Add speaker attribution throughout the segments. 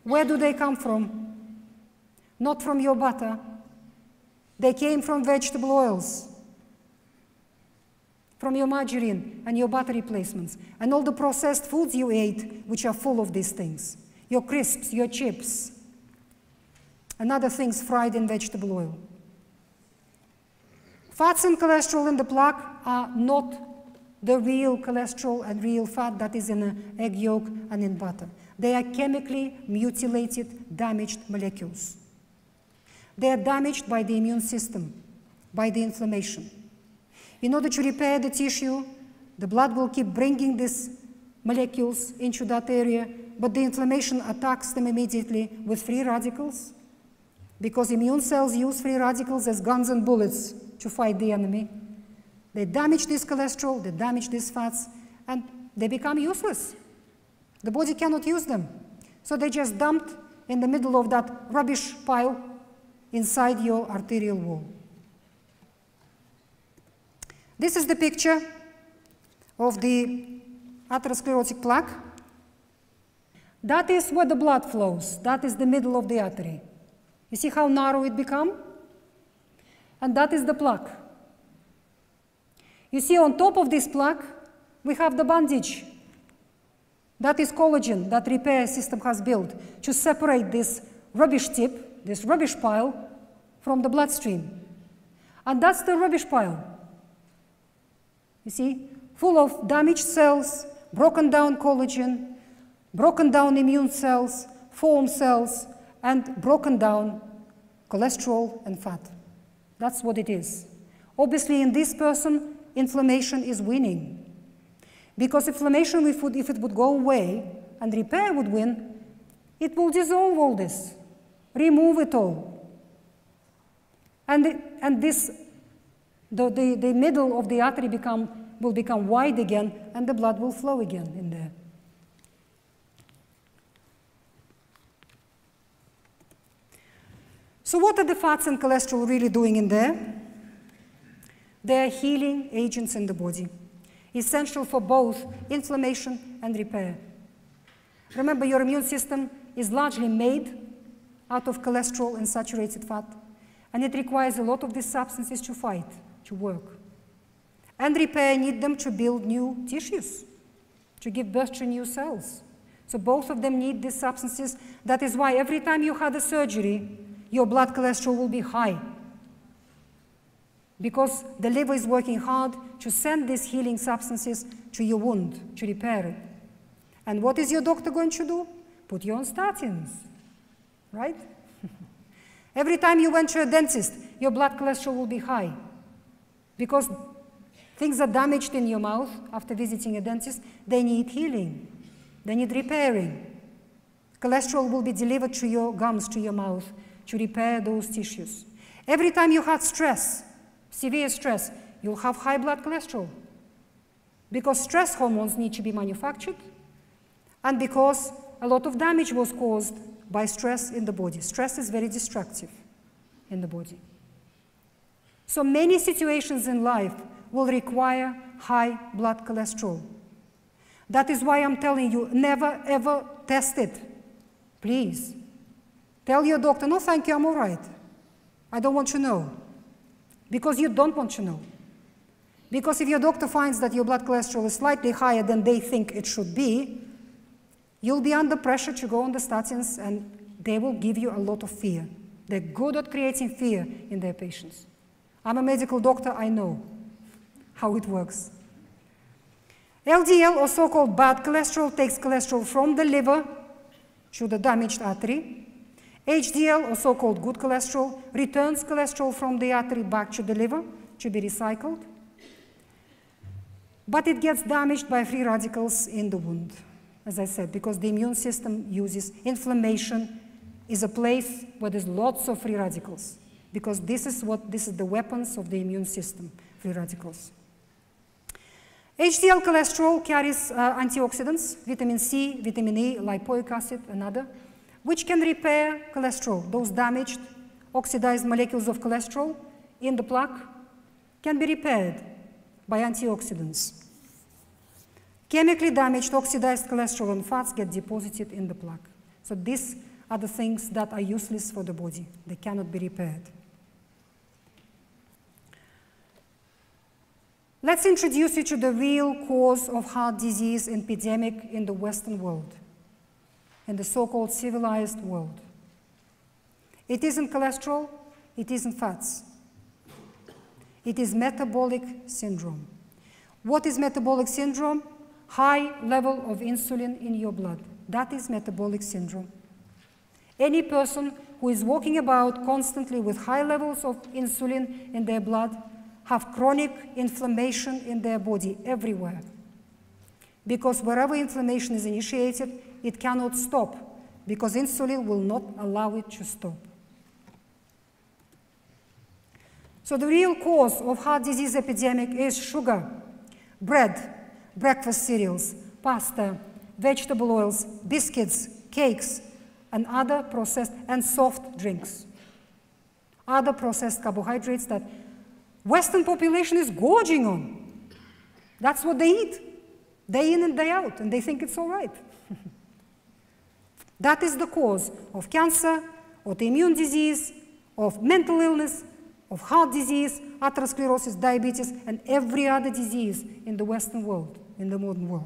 Speaker 1: Where do they come from? Not from your butter. They came from vegetable oils, from your margarine and your butter replacements, and all the processed foods you ate, which are full of these things. Your crisps, your chips, and other things fried in vegetable oil. Fats and cholesterol in the plaque are not the real cholesterol and real fat that is in an egg yolk and in butter. They are chemically mutilated, damaged molecules. They are damaged by the immune system, by the inflammation. In order to repair the tissue, the blood will keep bringing these molecules into that area, but the inflammation attacks them immediately with free radicals, because immune cells use free radicals as guns and bullets to fight the enemy. They damage this cholesterol, they damage these fats, and they become useless. The body cannot use them. So they just dumped in the middle of that rubbish pile inside your arterial wall. This is the picture of the atherosclerotic plaque. That is where the blood flows. That is the middle of the artery. You see how narrow it becomes? And that is the plaque. You see on top of this plaque, we have the bandage. That is collagen that repair system has built to separate this rubbish tip, this rubbish pile, from the bloodstream. And that's the rubbish pile. You see, full of damaged cells, broken down collagen, broken down immune cells, foam cells, and broken down cholesterol and fat. That's what it is. Obviously, in this person, inflammation is winning. Because inflammation, if it would go away and repair would win, it will dissolve all this, remove it all. And the middle of the artery will become wide again, and the blood will flow again in there. So what are the fats and cholesterol really doing in there? They are healing agents in the body, essential for both inflammation and repair. Remember, your immune system is largely made out of cholesterol and saturated fat, and it requires a lot of these substances to fight, to work. And repair need them to build new tissues, to give birth to new cells. So both of them need these substances. That is why every time you had a surgery, your blood cholesterol will be high, because the liver is working hard to send these healing substances to your wound, to repair it. And what is your doctor going to do? Put you on statins, right? Every time you went to a dentist, your blood cholesterol will be high, because things are damaged in your mouth after visiting a dentist. They need healing. They need repairing. Cholesterol will be delivered to your gums, to your mouth, to repair those tissues. Every time you had stress, severe stress, you'll have high blood cholesterol, because stress hormones need to be manufactured, and because a lot of damage was caused by stress in the body. Stress is very destructive in the body. So many situations in life will require high blood cholesterol. That is why I'm telling you, never ever test it. Please. Tell your doctor, no thank you, I'm all right. I don't want to know. Because you don't want to know. Because if your doctor finds that your blood cholesterol is slightly higher than they think it should be, you'll be under pressure to go on the statins, and they will give you a lot of fear. They're good at creating fear in their patients. I'm a medical doctor, I know how it works. LDL, or so-called bad cholesterol, takes cholesterol from the liver to the damaged artery. HDL, or so-called good cholesterol, returns cholesterol from the artery back to the liver to be recycled. But it gets damaged by free radicals in the wound, as I said, because the immune system uses inflammation is a place where there's lots of free radicals, because this is the weapons of the immune system, free radicals. HDL cholesterol carries antioxidants, vitamin C, vitamin E, lipoic acid, and other, which can repair cholesterol. Those damaged, oxidized molecules of cholesterol in the plaque can be repaired by antioxidants. Chemically damaged, oxidized cholesterol and fats get deposited in the plaque. So this are the things that are useless for the body. They cannot be repaired. Let's introduce you to the real cause of heart disease epidemic in the Western world, in the so-called civilized world. It isn't cholesterol, it isn't fats. It is metabolic syndrome. What is metabolic syndrome? High level of insulin in your blood. That is metabolic syndrome. Any person who is walking about constantly with high levels of insulin in their blood have chronic inflammation in their body everywhere. Because wherever inflammation is initiated, it cannot stop, because insulin will not allow it to stop. So the real cause of heart disease epidemic is sugar, bread, breakfast cereals, pasta, vegetable oils, biscuits, cakes, and other processed and soft drinks. Other processed carbohydrates that Western population is gorging on. That's what they eat, day in and day out, and they think it's all right. That is the cause of cancer, autoimmune disease, of mental illness, of heart disease, atherosclerosis, diabetes, and every other disease in the Western world, in the modern world.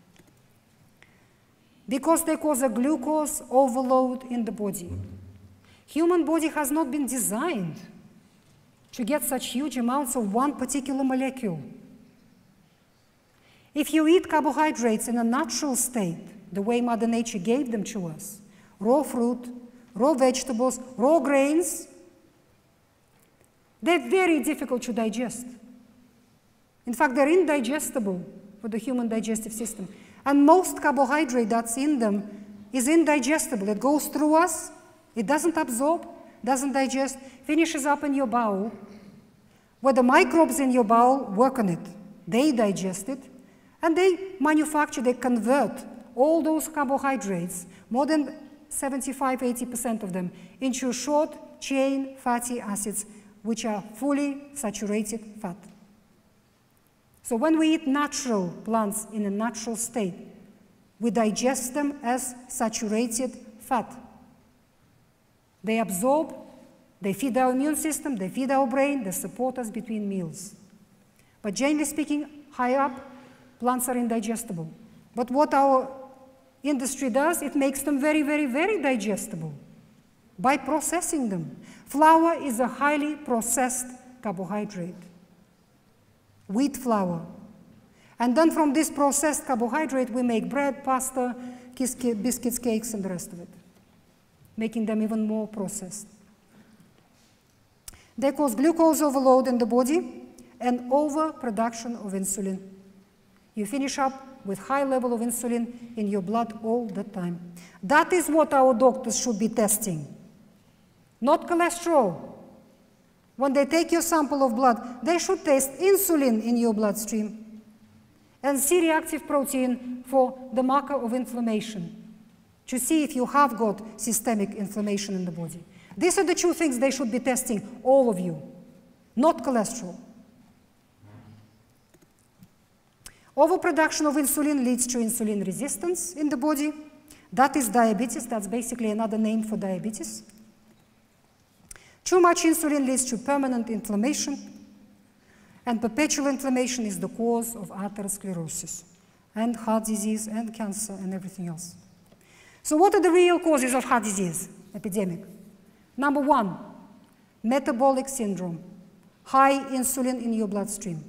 Speaker 1: Because they cause a glucose overload in the body. Human body has not been designed to get such huge amounts of one particular molecule. If you eat carbohydrates in a natural state, the way Mother Nature gave them to us, raw fruit, raw vegetables, raw grains, they're very difficult to digest. In fact, they're indigestible for the human digestive system. And most carbohydrate that's in them is indigestible. It goes through us, it doesn't absorb, doesn't digest, finishes up in your bowel, where the microbes in your bowel work on it. They digest it, and they manufacture, they convert all those carbohydrates, more than 75–80% of them, into short-chain fatty acids, which are fully saturated fat. So when we eat natural plants in a natural state, we digest them as saturated fat. They absorb, they feed our immune system, they feed our brain, they support us between meals. But generally speaking, high up, plants are indigestible. But what our industry does, it makes them very, very, very digestible by processing them. Flour is a highly processed carbohydrate, wheat flour. And then from this processed carbohydrate, we make bread, pasta, biscuits, cakes, and the rest of it, making them even more processed. They cause glucose overload in the body and overproduction of insulin. You finish up with high level of insulin in your blood all the time. That is what our doctors should be testing, not cholesterol. When they take your sample of blood, they should test insulin in your bloodstream and C-reactive protein for the marker of inflammation, to see if you have got systemic inflammation in the body. These are the two things they should be testing, all of you, not cholesterol. Overproduction of insulin leads to insulin resistance in the body. That is diabetes. That's basically another name for diabetes. Too much insulin leads to permanent inflammation, and perpetual inflammation is the cause of atherosclerosis and heart disease and cancer and everything else. So what are the real causes of heart disease epidemic? Number one, metabolic syndrome, high insulin in your bloodstream.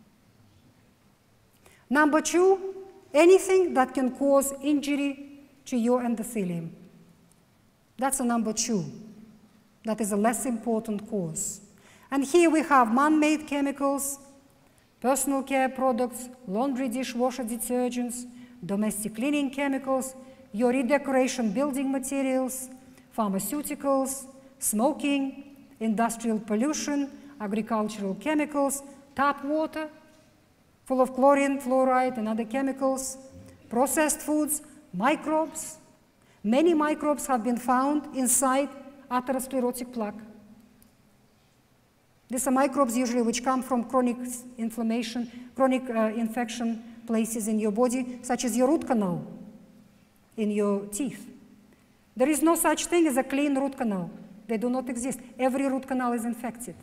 Speaker 1: Number two, anything that can cause injury to your endothelium. That's a number two. That is a less important cause. And here we have man-made chemicals, personal care products, laundry dishwasher detergents, domestic cleaning chemicals, your redecoration building materials, pharmaceuticals, smoking, industrial pollution, agricultural chemicals, tap water full of chlorine, fluoride, and other chemicals, processed foods, microbes. Many microbes have been found inside atherosclerotic plaque. These are microbes usually which come from chronic inflammation, chronic infection places in your body, such as your root canal in your teeth. There is no such thing as a clean root canal. They do not exist. Every root canal is infected.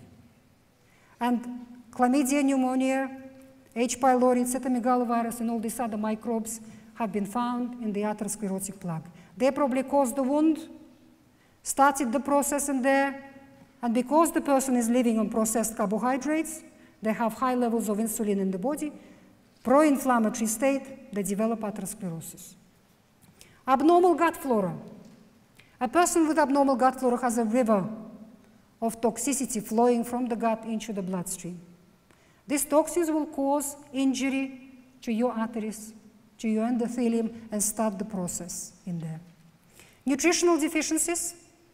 Speaker 1: And chlamydia, pneumonia, H. pylori, cytomegalovirus, and all these other microbes have been found in the atherosclerotic plaque. They probably caused the wound, started the process in there, and because the person is living on processed carbohydrates, they have high levels of insulin in the body, pro-inflammatory state, they develop atherosclerosis. Abnormal gut flora. A person with abnormal gut flora has a river of toxicity flowing from the gut into the bloodstream. These toxins will cause injury to your arteries, to your endothelium, and start the process in there. Nutritional deficiencies.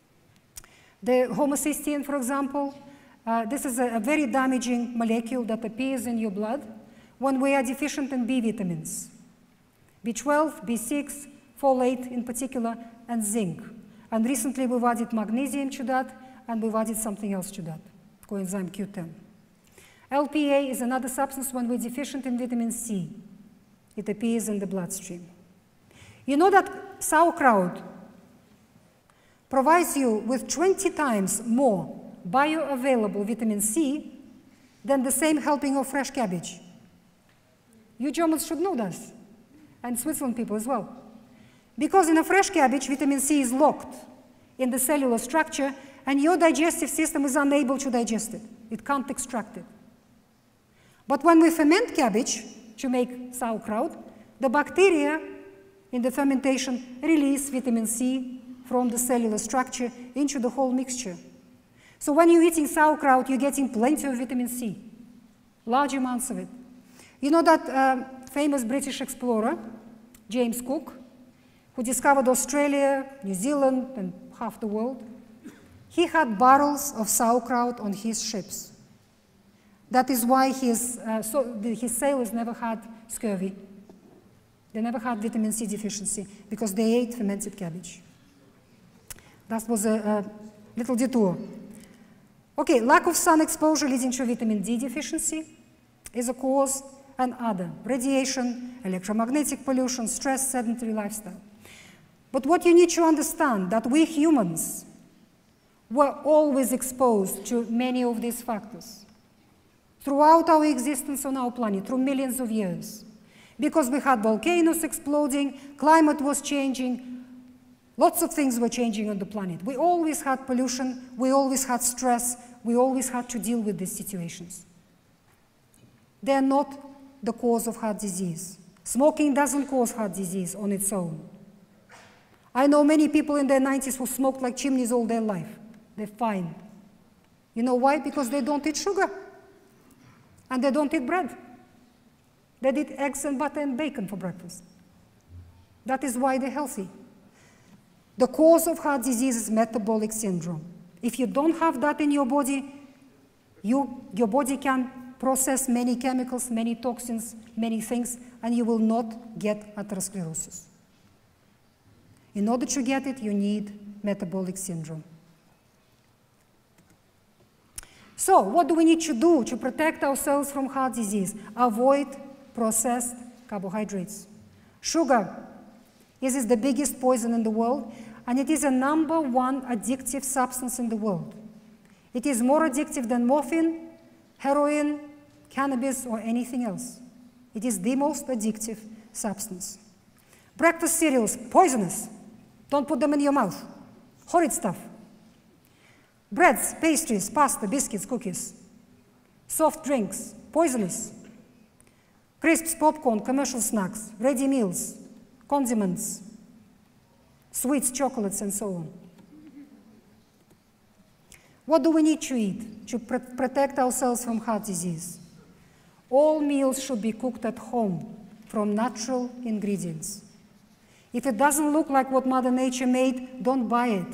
Speaker 1: The homocysteine, for example, this is a very damaging molecule that appears in your blood when we are deficient in B vitamins. B12, B6, folate in particular, and zinc. And recently we've added magnesium to that, and we've added something else to that, coenzyme Q10. LPA is another substance when we're deficient in vitamin C. It appears in the bloodstream. You know that sauerkraut provides you with 20 times more bioavailable vitamin C than the same helping of fresh cabbage. You Germans should know this, and Switzerland people as well. Because in a fresh cabbage, vitamin C is locked in the cellular structure, and your digestive system is unable to digest it. It can't extract it. But when we ferment cabbage to make sauerkraut, the bacteria in the fermentation release vitamin C from the cellular structure into the whole mixture. So when you're eating sauerkraut, you're getting plenty of vitamin C, large amounts of it. You know that famous British explorer, James Cook, who discovered Australia, New Zealand, and half the world? He had barrels of sauerkraut on his ships. That is why his sailors never had scurvy. They never had vitamin C deficiency, because they ate fermented cabbage. That was a little detour. Okay, lack of sun exposure leading to vitamin D deficiency is a cause, and other. Radiation, electromagnetic pollution, stress, sedentary lifestyle. But what you need to understand, that we humans were always exposed to many of these factors throughout our existence on our planet, through millions of years. Because we had volcanoes exploding, climate was changing, lots of things were changing on the planet. We always had pollution, we always had stress, we always had to deal with these situations. They are not the cause of heart disease. Smoking doesn't cause heart disease on its own. I know many people in their 90s who smoked like chimneys all their life. They're fine. You know why? Because they don't eat sugar. And they don't eat bread. They eat eggs and butter and bacon for breakfast. That is why they're healthy. The cause of heart disease is metabolic syndrome. If you don't have that in your body, your body can process many chemicals, many toxins, many things, and you will not get atherosclerosis. In order to get it, you need metabolic syndrome. So, what do we need to do to protect ourselves from heart disease? Avoid processed carbohydrates. Sugar is the biggest poison in the world, and it is a #1 addictive substance in the world. It is more addictive than morphine, heroin, cannabis, or anything else. It is the most addictive substance. Breakfast cereals, poisonous. Don't put them in your mouth. Horrid stuff. Breads, pastries, pasta, biscuits, cookies. Soft drinks, poisonous. Crisps, popcorn, commercial snacks, ready meals, condiments, sweets, chocolates, and so on. What do we need to eat to protect ourselves from heart disease? All meals should be cooked at home from natural ingredients. If it doesn't look like what Mother Nature made, don't buy it.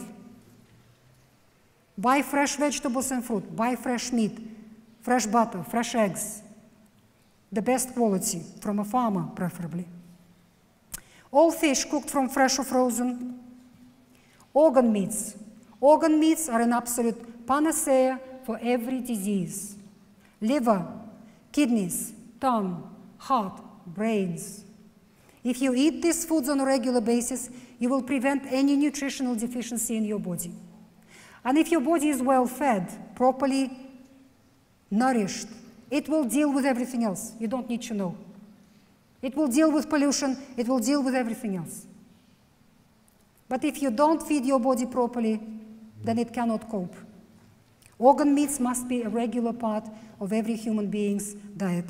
Speaker 1: Buy fresh vegetables and fruit. Buy fresh meat, fresh butter, fresh eggs. The best quality, from a farmer, preferably. All fish cooked from fresh or frozen. Organ meats. Organ meats are an absolute panacea for every disease. Liver, kidneys, tongue, heart, brains. If you eat these foods on a regular basis, you will prevent any nutritional deficiency in your body. And if your body is well fed, properly nourished, it will deal with everything else. You don't need to know. It will deal with pollution, it will deal with everything else. But if you don't feed your body properly, then it cannot cope. Organ meats must be a regular part of every human being's diet.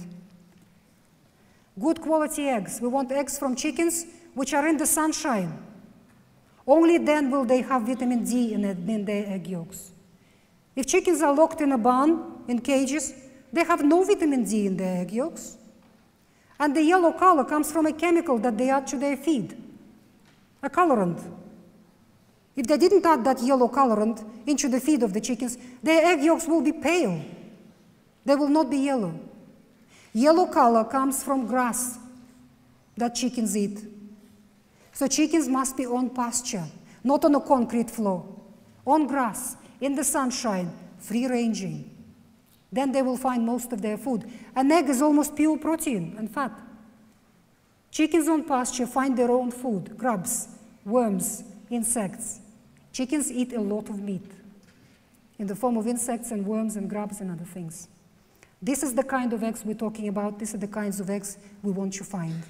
Speaker 1: Good quality eggs. We want eggs from chickens which are in the sunshine. Only then will they have vitamin D in their egg yolks. If chickens are locked in a barn, in cages, they have no vitamin D in their egg yolks. And the yellow color comes from a chemical that they add to their feed, a colorant. If they didn't add that yellow colorant into the feed of the chickens, their egg yolks will be pale. They will not be yellow. Yellow color comes from grass that chickens eat. So chickens must be on pasture, not on a concrete floor, on grass, in the sunshine, free-ranging. Then they will find most of their food. An egg is almost pure protein and fat. Chickens on pasture find their own food, grubs, worms, insects. Chickens eat a lot of meat in the form of insects and worms and grubs and other things. This is the kind of eggs we're talking about. These are the kinds of eggs we want to find.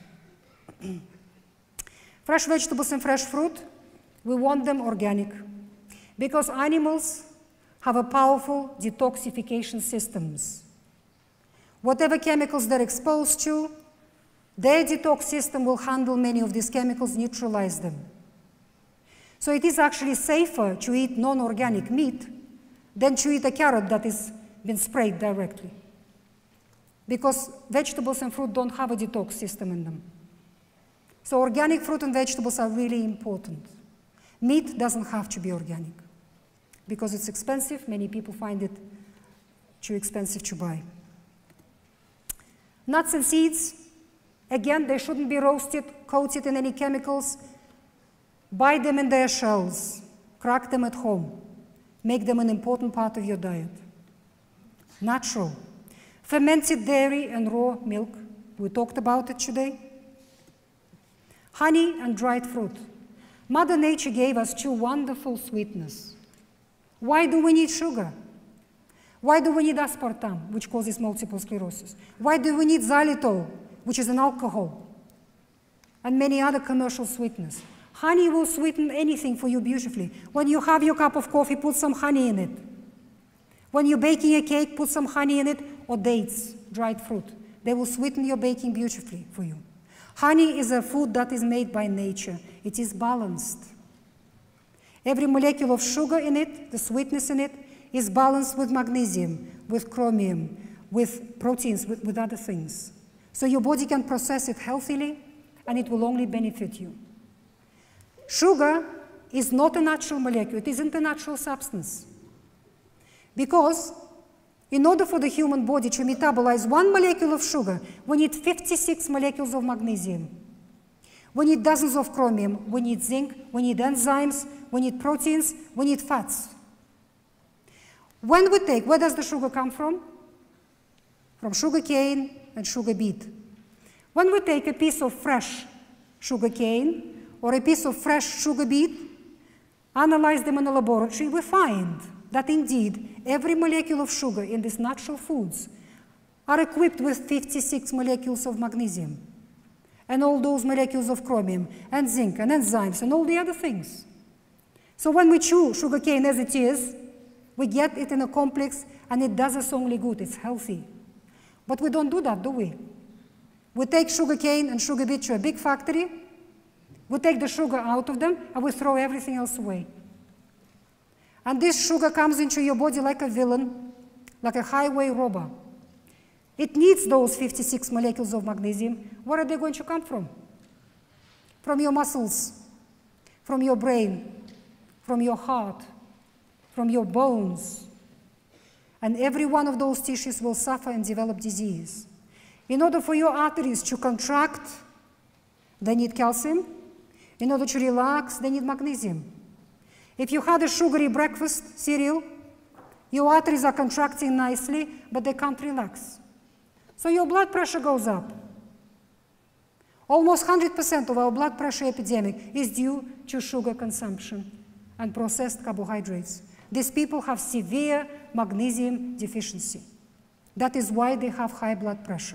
Speaker 1: Fresh vegetables and fresh fruit, we want them organic because animals have a powerful detoxification systems. Whatever chemicals they're exposed to, their detox system will handle many of these chemicals, neutralize them. So it is actually safer to eat non-organic meat than to eat a carrot that has been sprayed directly. Because vegetables and fruit don't have a detox system in them. So organic fruit and vegetables are really important. Meat doesn't have to be organic. Because it's expensive, many people find it too expensive to buy. Nuts and seeds, again, they shouldn't be roasted, coated in any chemicals. Buy them in their shells, crack them at home. Make them an important part of your diet. Natural. Fermented dairy and raw milk, we talked about it today. Honey and dried fruit. Mother Nature gave us two wonderful sweeteners. Why do we need sugar? Why do we need aspartame, which causes multiple sclerosis? Why do we need xylitol, which is an alcohol? And many other commercial sweeteners. Honey will sweeten anything for you beautifully. When you have your cup of coffee, put some honey in it. When you're baking a cake, put some honey in it, or dates, dried fruit. They will sweeten your baking beautifully for you. Honey is a food that is made by nature. It is balanced. Every molecule of sugar in it, the sweetness in it, is balanced with magnesium, with chromium, with proteins, with other things. So your body can process it healthily, and it will only benefit you. Sugar is not a natural molecule. It isn't a natural substance. Because in order for the human body to metabolize 1 molecule of sugar, we need 56 molecules of magnesium. We need dozens of chromium. We need zinc. We need enzymes. We need proteins. We need fats. When we take, where does the sugar come from? From sugar cane and sugar beet. When we take a piece of fresh sugar cane or a piece of fresh sugar beet, analyze them in a laboratory, we find that indeed every molecule of sugar in these natural foods are equipped with 56 molecules of magnesium and all those molecules of chromium and zinc and enzymes and all the other things. So when we chew sugarcane as it is, we get it in a complex and it does us only good, it's healthy. But we don't do that, do we? We take sugarcane and sugar beet to a big factory, we take the sugar out of them and we throw everything else away. And this sugar comes into your body like a villain, like a highway robber. It needs those 56 molecules of magnesium. Where are they going to come from? From your muscles, from your brain, from your heart, from your bones. And every one of those tissues will suffer and develop disease. In order for your arteries to contract, they need calcium. In order to relax, they need magnesium. If you had a sugary breakfast cereal, your arteries are contracting nicely, but they can't relax. So your blood pressure goes up. Almost 100% of our blood pressure epidemic is due to sugar consumption and processed carbohydrates. These people have severe magnesium deficiency. That is why they have high blood pressure.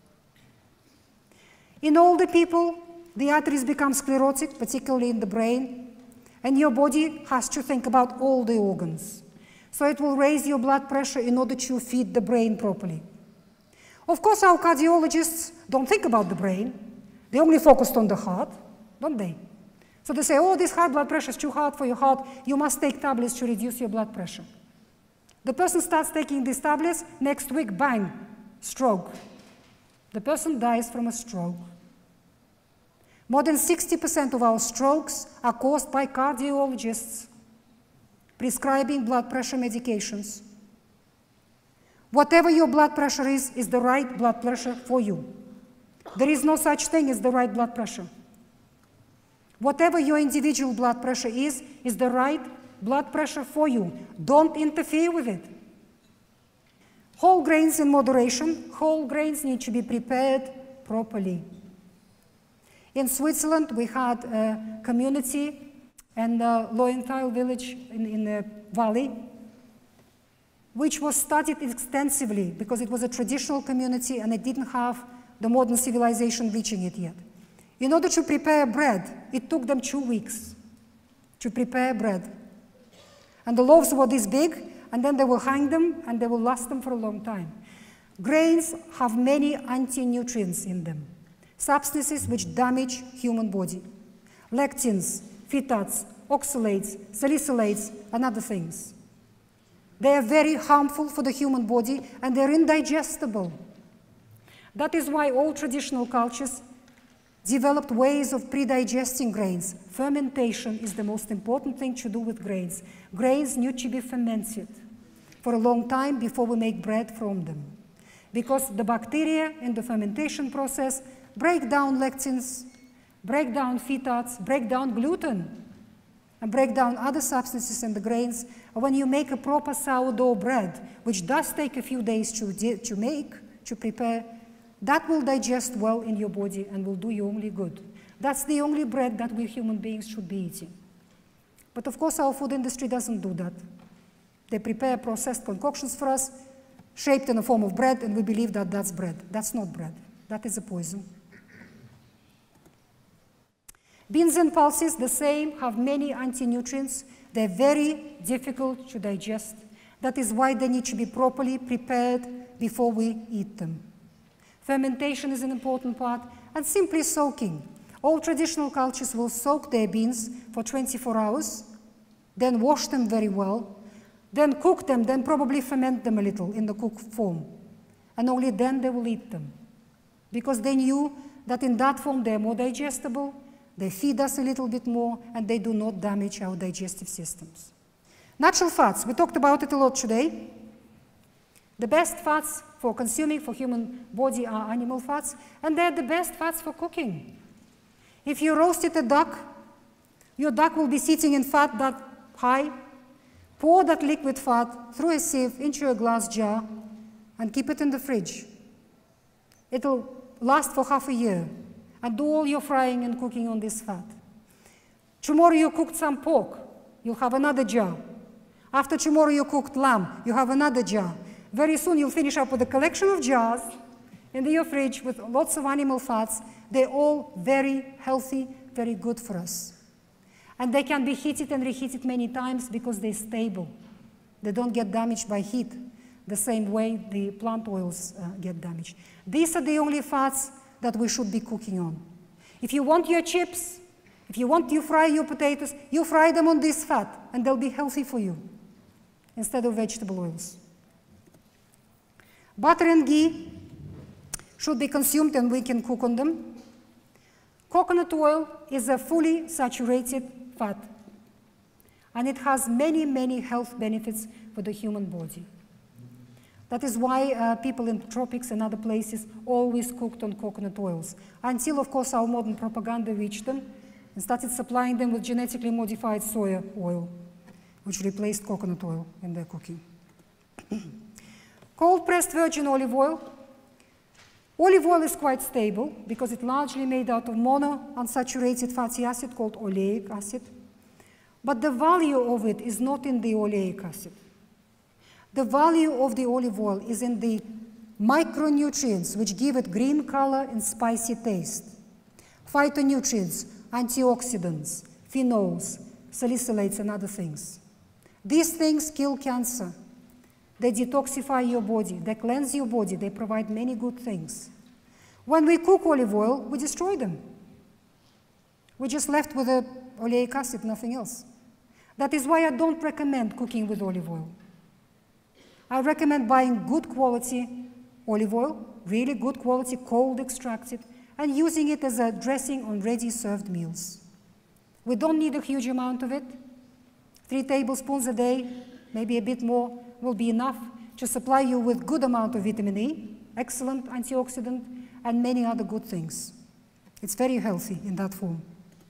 Speaker 1: In older people, the arteries become sclerotic, particularly in the brain, and your body has to think about all the organs. So it will raise your blood pressure in order to feed the brain properly. Of course, our cardiologists don't think about the brain. They only focused on the heart, don't they? So they say, oh, this high blood pressure is too hard for your heart. You must take tablets to reduce your blood pressure. The person starts taking these tablets, next week, bang, stroke. The person dies from a stroke. More than 60% of our strokes are caused by cardiologists prescribing blood pressure medications. Whatever your blood pressure is the right blood pressure for you. There is no such thing as the right blood pressure. Whatever your individual blood pressure is the right blood pressure for you. Don't interfere with it. Whole grains in moderation. Whole grains need to be prepared properly. In Switzerland, we had a community in Lowenthal village in the valley, which was studied extensively because it was a traditional community and it didn't have the modern civilization reaching it yet. In order to prepare bread, it took them 2 weeks to prepare bread. And the loaves were this big, and then they will hang them, and they will last them for a long time. Grains have many anti-nutrients in them, substances which damage human body. Lectins, phytates, oxalates, salicylates, and other things. They are very harmful for the human body, and they're indigestible. That is why all traditional cultures developed ways of pre-digesting grains. Fermentation is the most important thing to do with grains. Grains need to be fermented for a long time before we make bread from them. Because the bacteria in the fermentation process break down lectins, break down phytates, break down gluten, and break down other substances in the grains. When you make a proper sourdough bread, which does take a few days to prepare, that will digest well in your body and will do you only good. That's the only bread that we human beings should be eating. But of course, our food industry doesn't do that. They prepare processed concoctions for us, shaped in the form of bread, and we believe that that's bread. That's not bread. That is a poison. Beans and pulses, the same, have many anti-nutrients. They're very difficult to digest. That is why they need to be properly prepared before we eat them. Fermentation is an important part, and simply soaking. All traditional cultures will soak their beans for 24 hours, then wash them very well, then cook them, then probably ferment them a little in the cooked form. And only then they will eat them. Because they knew that in that form they are more digestible, they feed us a little bit more, and they do not damage our digestive systems. Natural fats, we talked about it a lot today. The best fats for consuming for human body are animal fats, and they're the best fats for cooking. If you roasted a duck, your duck will be sitting in fat that high. Pour that liquid fat through a sieve into a glass jar and keep it in the fridge. It'll last for half a year, and do all your frying and cooking on this fat. Tomorrow you cooked some pork, you'll have another jar. After tomorrow you cooked lamb, you have another jar. Very soon you'll finish up with a collection of jars in your fridge with lots of animal fats. They're all very healthy, very good for us. And they can be heated and reheated many times because they're stable. They don't get damaged by heat the same way the plant oils get damaged. These are the only fats that we should be cooking on. If you want your chips, if you want to fry your potatoes, you fry them on this fat, and they'll be healthy for you instead of vegetable oils. Butter and ghee should be consumed, and we can cook on them. Coconut oil is a fully saturated fat, and it has many, many health benefits for the human body. That is why people in the tropics and other places always cooked on coconut oils, until, of course, our modern propaganda reached them and started supplying them with genetically modified soya oil, which replaced coconut oil in their cooking. Cold-pressed virgin olive oil Olive oil is quite stable because it's largely made out of monounsaturated fatty acid called oleic acid. But the value of it is not in the oleic acid. The value of the olive oil is in the micronutrients which give it green color and spicy taste. Phytonutrients, antioxidants, phenols, salicylates, and other things. These things kill cancer. They detoxify your body, they cleanse your body, they provide many good things. When we cook olive oil, we destroy them. We're just left with the oleic acid, nothing else. That is why I don't recommend cooking with olive oil. I recommend buying good quality olive oil, really good quality, cold extracted, and using it as a dressing on ready-served meals. We don't need a huge amount of it. 3 tablespoons a day, maybe a bit more, will be enough to supply you with good amount of vitamin E, excellent antioxidant, and many other good things. It's very healthy in that form.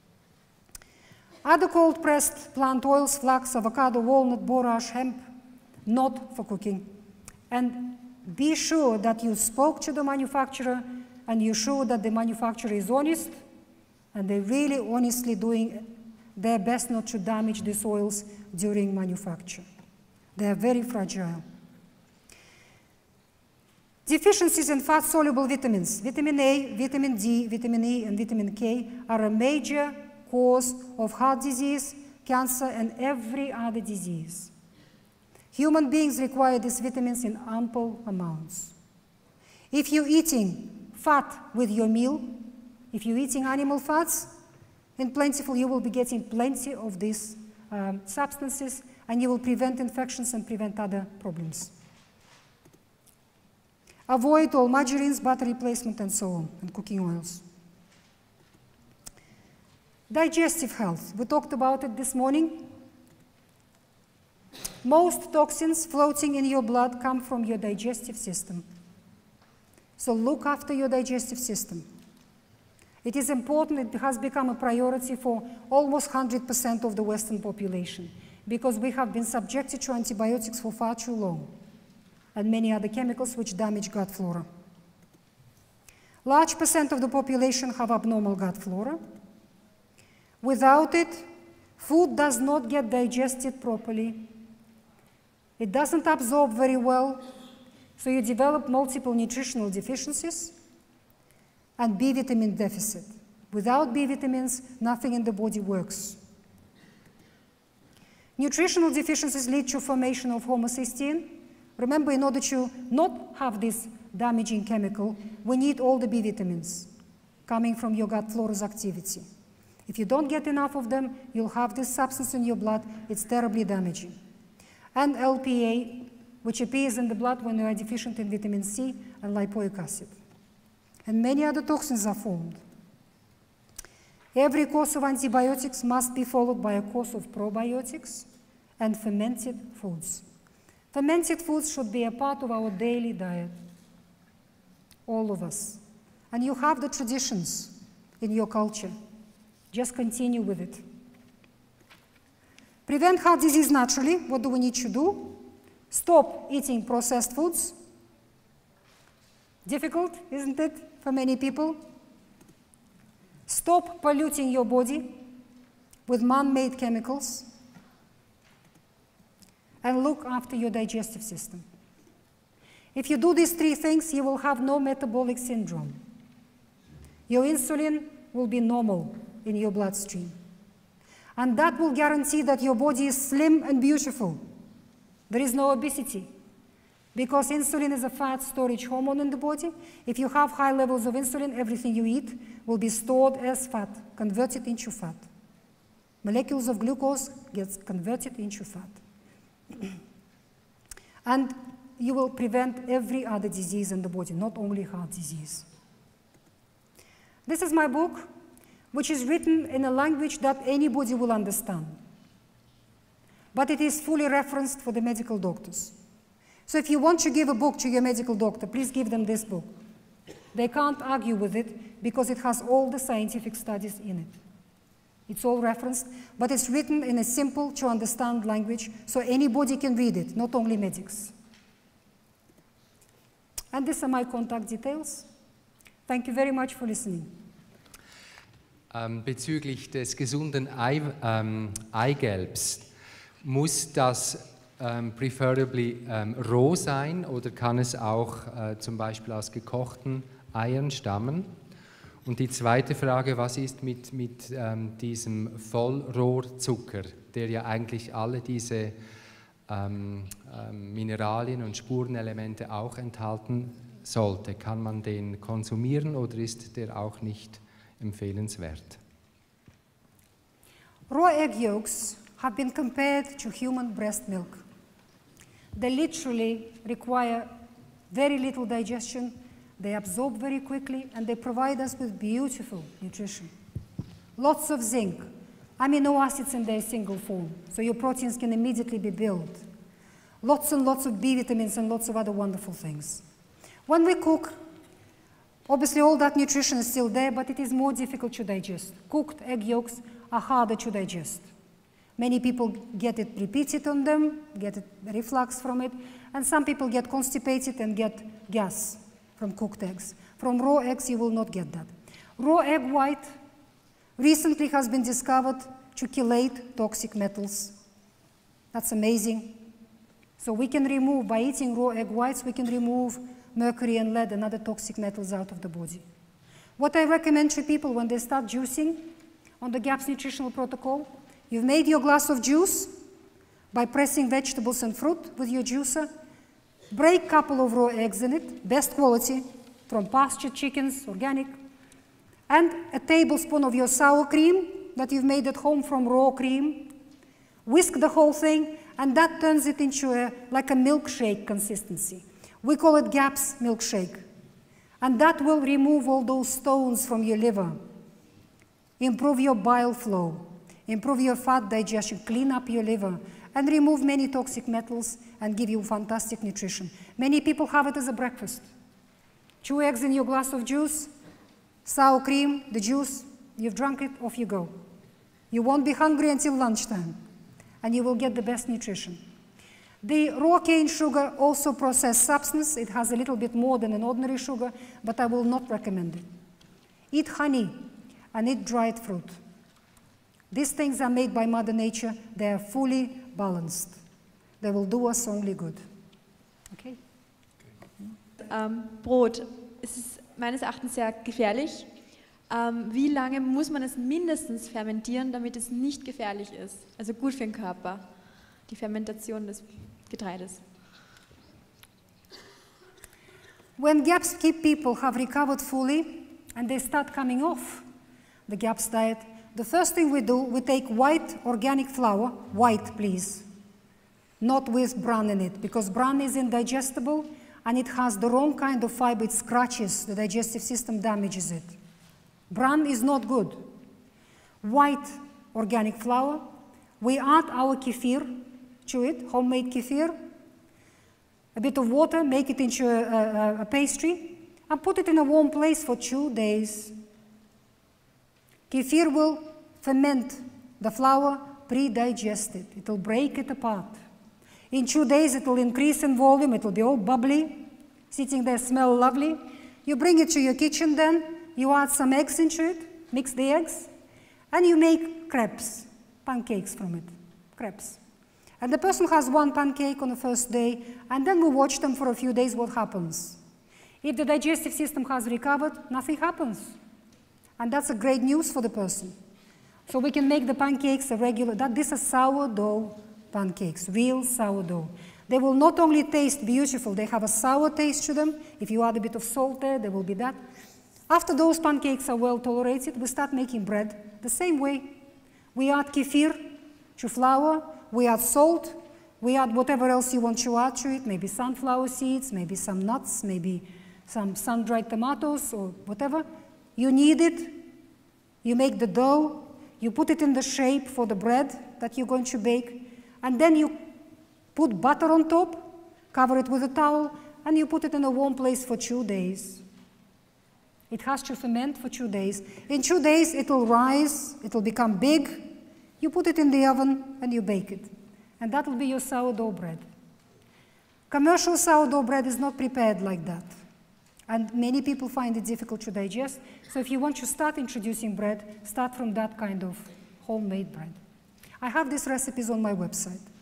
Speaker 1: Other cold-pressed plant oils, flax, avocado, walnut, borage, hemp, not for cooking. And be sure that you spoke to the manufacturer and you're sure that the manufacturer is honest and they're really honestly doing their best not to damage these oils during manufacture. They are very fragile. Deficiencies in fat-soluble vitamins, vitamin A, vitamin D, vitamin E, and vitamin K are a major cause of heart disease, cancer, and every other disease. Human beings require these vitamins in ample amounts. If you're eating fat with your meal, if you're eating animal fats in plentiful, you will be getting plenty of these substances, and you will prevent infections and prevent other problems. Avoid all margarines, butter replacement, and so on, and cooking oils. Digestive health. We talked about it this morning. Most toxins floating in your blood come from your digestive system. So look after your digestive system. It is important, it has become a priority for almost 100% of the Western population because we have been subjected to antibiotics for far too long and many other chemicals which damage gut flora. Large percent of the population have abnormal gut flora. Without it, food does not get digested properly. It doesn't absorb very well, so you develop multiple nutritional deficiencies and B vitamin deficit. Without B vitamins, nothing in the body works. Nutritional deficiencies lead to formation of homocysteine. Remember, in order to not have this damaging chemical, we need all the B vitamins coming from your gut flora's activity. If you don't get enough of them, you'll have this substance in your blood. It's terribly damaging. And LPA, which appears in the blood when you are deficient in vitamin C and lipoic acid. And many other toxins are formed. Every course of antibiotics must be followed by a course of probiotics and fermented foods. Fermented foods should be a part of our daily diet, all of us. And you have the traditions in your culture. Just continue with it. Prevent heart disease naturally. What do we need to do? Stop eating processed foods. Difficult, isn't it, for many people? Stop polluting your body with man-made chemicals. And look after your digestive system. If you do these 3 things, you will have no metabolic syndrome. Your insulin will be normal in your bloodstream. And that will guarantee that your body is slim and beautiful. There is no obesity. Because insulin is a fat storage hormone in the body. If you have high levels of insulin, everything you eat will be stored as fat, converted into fat. Molecules of glucose get converted into fat. And you will prevent every other disease in the body, not only heart disease. This is my book, which is written in a language that anybody will understand. But it is fully referenced for the medical doctors. So if you want to give a book to your medical doctor, please give them this book. They can't argue with it because it has all the scientific studies in it. It's all referenced, but it's written in a simple to understand language so anybody can read it, not only medics. And these are my contact details. Thank you very much for listening.
Speaker 2: Bezüglich des gesunden Eigelbs, muss das preferably roh sein oder kann es auch zum Beispiel aus gekochten Eiern stammen? Und die zweite Frage, was ist mit diesem Vollrohrzucker, der ja eigentlich alle diese Mineralien und Spurenelemente auch enthalten sollte? Kann man den konsumieren oder ist der auch nicht empfehlenswert?
Speaker 1: Raw egg yolks have been compared to human breast milk. They literally require very little digestion, they absorb very quickly, and they provide us with beautiful nutrition. Lots of zinc, amino acids in their single form, so your proteins can immediately be built. Lots and lots of B vitamins and lots of other wonderful things. When we cook, obviously all that nutrition is still there, but it is more difficult to digest. Cooked egg yolks are harder to digest. Many people get it repeated on them, get reflux from it, and some people get constipated and get gas from cooked eggs. From raw eggs, you will not get that. Raw egg white recently has been discovered to chelate toxic metals. That's amazing. So we can remove, by eating raw egg whites, we can remove mercury and lead and other toxic metals out of the body. What I recommend to people when they start juicing on the GAPS nutritional protocol, you've made your glass of juice by pressing vegetables and fruit with your juicer, break a couple of raw eggs in it, best quality, from pastured chickens, organic, and a tablespoon of your sour cream that you've made at home from raw cream. Whisk the whole thing, and that turns it into like a milkshake consistency. We call it GAPS milkshake. And that will remove all those stones from your liver, improve your bile flow, improve your fat digestion, clean up your liver, and remove many toxic metals and give you fantastic nutrition. Many people have it as a breakfast. 2 eggs in your glass of juice, sour cream, the juice, you've drunk it, off you go. You won't be hungry until lunchtime, and you will get the best nutrition. The raw cane sugar, also processed substance, it has a little bit more than an ordinary sugar, but I will not recommend it. Eat honey and eat dried fruit. These things are made by Mother Nature. They are fully balanced. They will do us only good. Okay?
Speaker 3: Brot, es ist meines Erachtens sehr gefährlich. Wie lange muss man es mindestens fermentieren, damit es nicht gefährlich ist? Also gut für den Körper, die Fermentation des Getreides.
Speaker 1: When GAPS people have recovered fully and they start coming off the GAPS diet, the first thing we do, we take white organic flour, white please, not with bran in it, because bran is indigestible and it has the wrong kind of fiber, it scratches the digestive system, damages it. Bran is not good. White organic flour, we add our kefir to it, homemade kefir, a bit of water, make it into a pastry, and put it in a warm place for 2 days. Kefir will ferment the flour, pre-digest it. It will break it apart. In 2 days, it will increase in volume. It will be all bubbly, sitting there, smell lovely. You bring it to your kitchen then. You add some eggs into it, mix the eggs, and you make crepes, pancakes from it, crepes. And the person has 1 pancake on the first day, and then we watch them for a few days what happens. If the digestive system has recovered, nothing happens. And that's a great news for the person. So we can make the pancakes a regular, this is sourdough pancakes, real sourdough. They will not only taste beautiful, they have a sour taste to them. If you add a bit of salt there will be that. After those pancakes are well tolerated, we start making bread the same way. We add kefir to flour, we add salt, we add whatever else you want to add to it, maybe sunflower seeds, maybe some nuts, maybe some sun-dried tomatoes or whatever. You knead it, you make the dough, you put it in the shape for the bread that you're going to bake, and then you put butter on top, cover it with a towel, and you put it in a warm place for 2 days. It has to ferment for 2 days. In 2 days, it will rise, it will become big. You put it in the oven and you bake it. And that will be your sourdough bread. Commercial sourdough bread is not prepared like that. And many people find it difficult to digest. So if you want to start introducing bread, start from that kind of homemade bread. I have these recipes on my website.